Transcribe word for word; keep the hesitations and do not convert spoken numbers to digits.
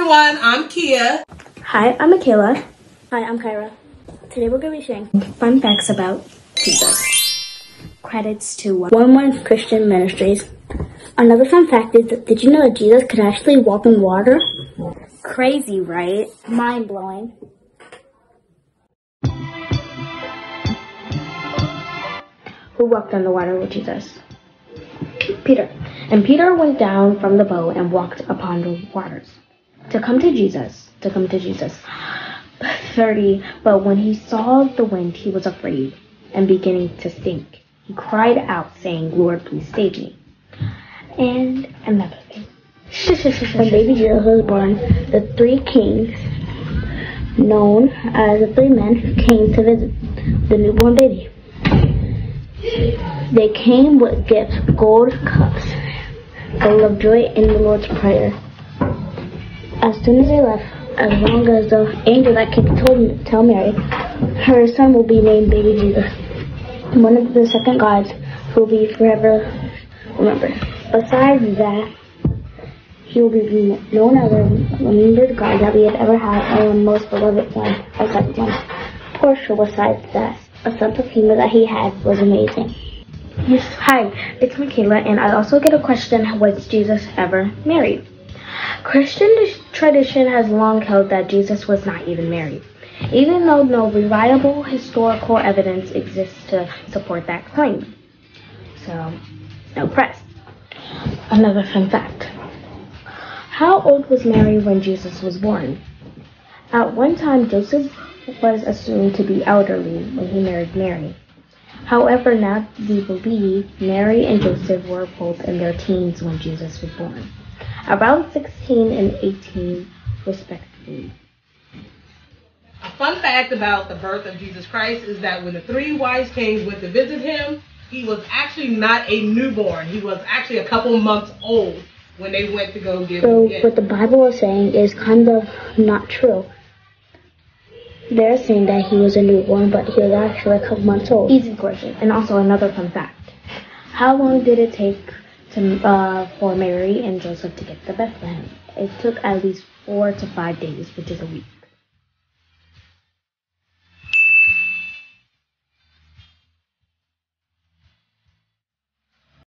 everyone, I'm Kia. Hi, I'm Michaela. Hi, I'm Kyra. Today we're going to be sharing fun facts about Jesus. Credits to One One Christian Ministries. Another fun fact is that did you know that Jesus could actually walk in water? Crazy, right? Mind-blowing. Who walked on the water with Jesus? Peter. And Peter went down from the boat and walked upon the waters to come to Jesus, to come to Jesus. thirty. But when he saw the wind, he was afraid and beginning to sink. He cried out, saying, Lord, please save me. And another thing. When baby Jesus was born, the three kings, known as the three men, came to visit the newborn baby. They came with gifts, gold cups, full of joy in the Lord's Prayer. As soon as they left, as long as the angel that came told tell Mary, her son will be named Baby Jesus, one of the second gods who will be forever remembered. Besides that, he will be known as a remembered God that we had ever had and the most beloved one, a second one. Portia, besides that, a sense of humor that he had was amazing. Yes, hi, it's Michaela, and I also get a question, was Jesus ever married? Christian tradition has long held that Jesus was not even married, even though no reliable historical evidence exists to support that claim. So, no press. Another fun fact. How old was Mary when Jesus was born? At one time, Joseph was assumed to be elderly when he married Mary. However, now we believe Mary and Joseph were both in their teens when Jesus was born, around sixteen and eighteen respectively. A fun fact about the birth of Jesus Christ is that when the three wise kings went to visit him, he was actually not a newborn. He was actually a couple months old when they went to go give so him gifts. So what the Bible is saying is kind of not true. They're saying that he was a newborn, but he was actually a couple months old. Easy question. And also another fun fact. How long did it take to, uh, for Mary and Joseph to get to Bethlehem? It took at least four to five days, which is a week.